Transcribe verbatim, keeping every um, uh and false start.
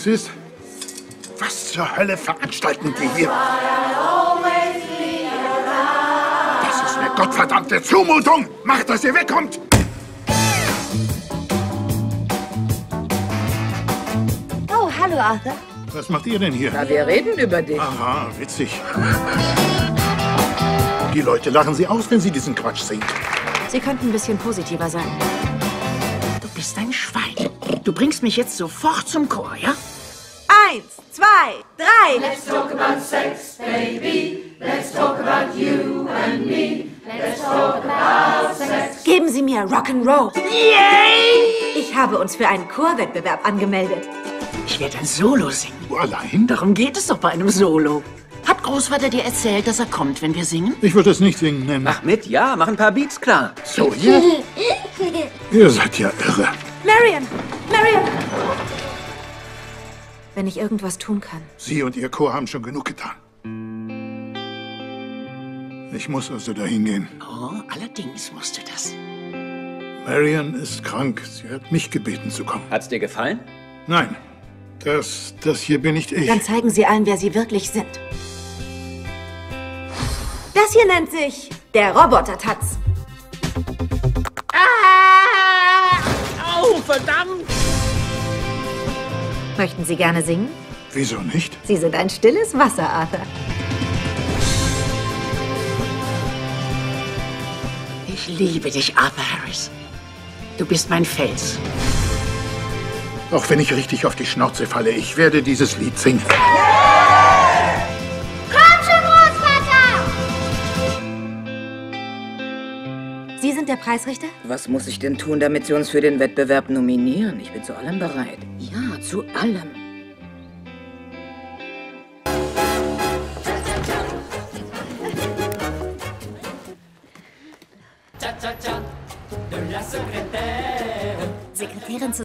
ist? Was zur Hölle veranstalten die hier? Das ist eine gottverdammte Zumutung! Macht, dass ihr wegkommt! Oh, hallo, Arthur. Was macht ihr denn hier? Na, wir reden über dich. Aha, witzig. Die Leute lachen sie aus, wenn sie diesen Quatsch sehen. Sie könnten ein bisschen positiver sein. Du bist ein Schwein. Du bringst mich jetzt sofort zum Chor, ja? Eins, zwei, drei. Let's talk about sex, baby. Let's talk about you and me. Let's talk about sex. Geben Sie mir Rock'n'Roll. Yay! Ich habe uns für einen Chorwettbewerb angemeldet. Ich werde ein Solo singen. Du allein? Darum geht es doch bei einem Solo. Hat Großvater dir erzählt, dass er kommt, wenn wir singen? Ich würde es nicht singen nennen. Mach mit, ja, mach ein paar Beats klar. So, ihr? Ihr seid ja irre. Marion! Marion! Wenn ich irgendwas tun kann. Sie und Ihr Chor haben schon genug getan. Ich muss also dahin gehen. Oh, allerdings musst du das. Marion ist krank. Sie hat mich gebeten zu kommen. Hat's dir gefallen? Nein, das, das hier bin nicht ich. Dann zeigen Sie allen, wer Sie wirklich sind. Das hier nennt sich der Roboter-Tanz. Ah! Au, verdammt! Möchten Sie gerne singen? Wieso nicht? Sie sind ein stilles Wasser, Arthur. Ich liebe dich, Arthur Harris. Du bist mein Fels. Auch wenn ich richtig auf die Schnauze falle, ich werde dieses Lied singen. Komm schon, Großvater! Sie sind der Preisrichter? Was muss ich denn tun, damit Sie uns für den Wettbewerb nominieren? Ich bin zu allem bereit. Ja, zu allem. Sekretärin zu